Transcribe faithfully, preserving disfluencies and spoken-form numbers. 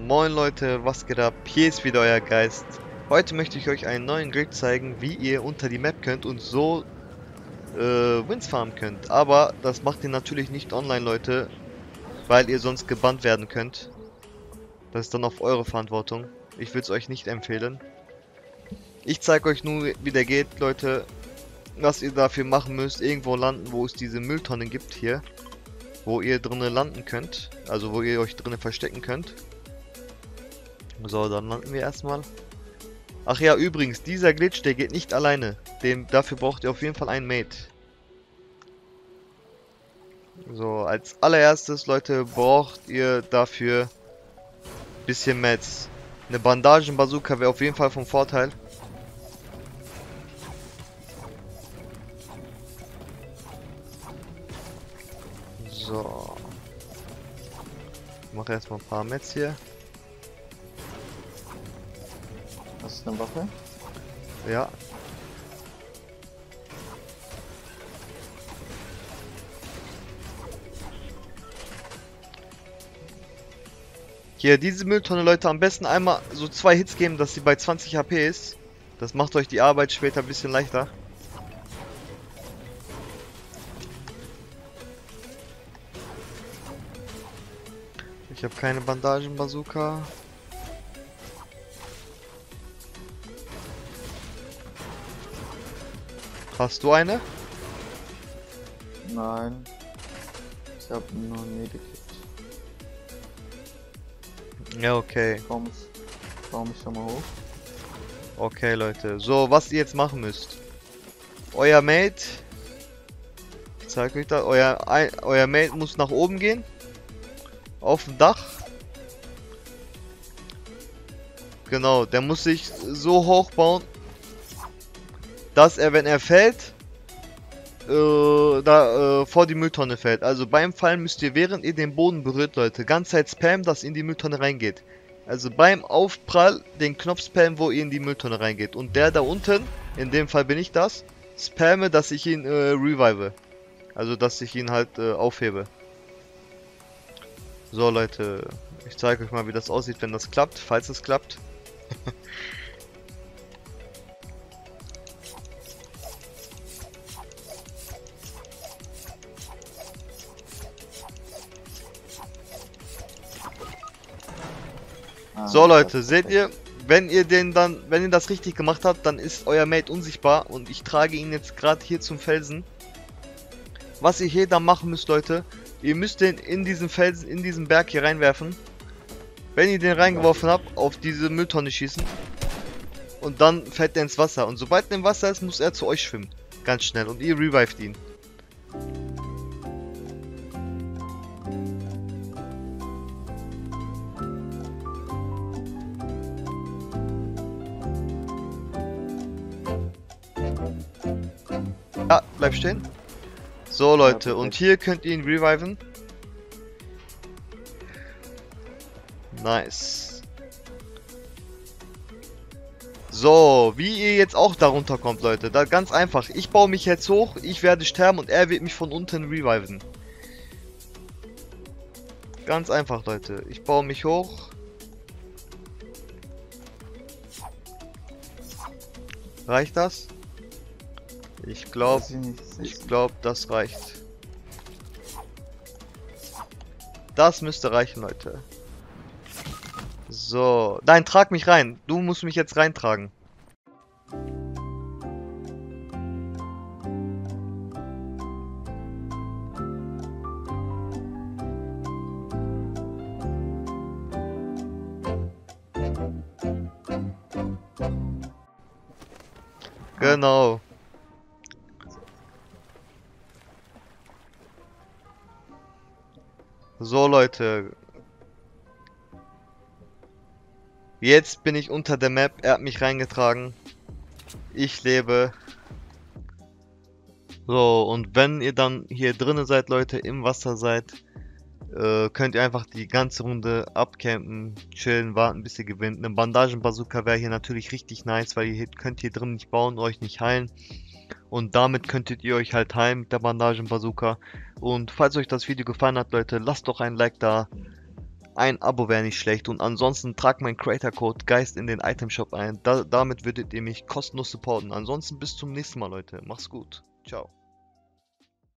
Moin Leute, was geht ab? Hier ist wieder euer Geist. Heute möchte ich euch einen neuen Glitch zeigen, wie ihr unter die Map könnt und so äh, Wins farmen könnt. Aber das macht ihr natürlich nicht online, Leute, weil ihr sonst gebannt werden könnt. Das ist dann auf eure Verantwortung. Ich würde es euch nicht empfehlen. Ich zeige euch nur, wie der geht, Leute. Was ihr dafür machen müsst, irgendwo landen, wo es diese Mülltonnen gibt hier. Wo ihr drinnen landen könnt. Also wo ihr euch drinnen verstecken könnt. So, dann landen wir erstmal. Ach ja, übrigens, dieser Glitch, der geht nicht alleine. Dem, dafür braucht ihr auf jeden Fall einen Mate. So, als allererstes, Leute, braucht ihr dafür ein bisschen Mats. Eine Bandagen-Bazooka wäre auf jeden Fall vom Vorteil. So. Ich mache erstmal ein paar Mats hier. Hast du eine Waffe? Ja. Hier, diese Mülltonne, Leute, am besten einmal so zwei Hits geben, dass sie bei zwanzig H P ist. Das macht euch die Arbeit später ein bisschen leichter. Ich habe keine Bandagen-Bazooka. Hast du eine? Nein. Ich habe nur ein Medikit. Ja, okay. Komm, komm ich schon mal hoch. Okay, Leute. So, was ihr jetzt machen müsst. Euer Mate. Ich zeige euch das. Euer, ein, euer Mate muss nach oben gehen. Auf dem Dach. Genau, der muss sich so hoch bauen, dass er, wenn er fällt, äh, da äh, vor die Mülltonne fällt. Also beim Fallen müsst ihr, während ihr den Boden berührt, Leute, ganz Zeit spammen, dass in die Mülltonne reingeht. Also beim Aufprall den Knopf spammen, wo ihr in die Mülltonne reingeht. Und der da unten, in dem Fall bin ich das, spamme, dass ich ihn äh, revive. Also dass ich ihn halt äh, aufhebe. So, Leute, ich zeige euch mal, wie das aussieht, wenn das klappt, falls es klappt. Ah, So, Leute, das ist seht ihr, perfekt. wenn ihr den dann, wenn ihr das richtig gemacht habt, dann ist euer Mate unsichtbar und ich trage ihn jetzt gerade hier zum Felsen. Was ihr hier dann machen müsst, Leute, ihr müsst den in diesen Felsen, in diesen Berg hier reinwerfen. Wenn ihr den reingeworfen habt, auf diese Mülltonne schießen und dann fällt er ins Wasser. Und sobald er im Wasser ist, muss er zu euch schwimmen. Ganz schnell. Und ihr revived ihn. Ja, bleib stehen. So, Leute, Ja, und perfekt. hier könnt ihr ihn reviven. Nice. So, wie ihr jetzt auch darunter kommt, Leute. Da ganz einfach. Ich baue mich jetzt hoch, ich werde sterben und er wird mich von unten reviven. Ganz einfach, Leute. Ich baue mich hoch. Reicht das? Ich glaube, Weiß ich nicht, ich sicher. glaube, das reicht. Das müsste reichen, Leute. So, nein, trag mich rein. Du musst mich jetzt reintragen. Genau. So, Leute. Jetzt bin ich unter der Map. Er hat mich reingetragen. Ich lebe. So, und wenn ihr dann hier drinnen seid, Leute, im Wasser seid, äh, könnt ihr einfach die ganze Runde abcampen, chillen, warten, bis ihr gewinnt. Eine Bandagen-Bazooka wäre hier natürlich richtig nice, weil ihr könnt hier drin nicht bauen, euch nicht heilen. Und damit könntet ihr euch halt heilen mit der Bandagen-Bazooka. Und falls euch das Video gefallen hat, Leute, lasst doch ein Like da. Ein Abo wäre nicht schlecht und ansonsten tragt meinen Creator-Code Geist in den Itemshop ein. Da, damit würdet ihr mich kostenlos supporten. Ansonsten bis zum nächsten Mal, Leute. Macht's gut. Ciao.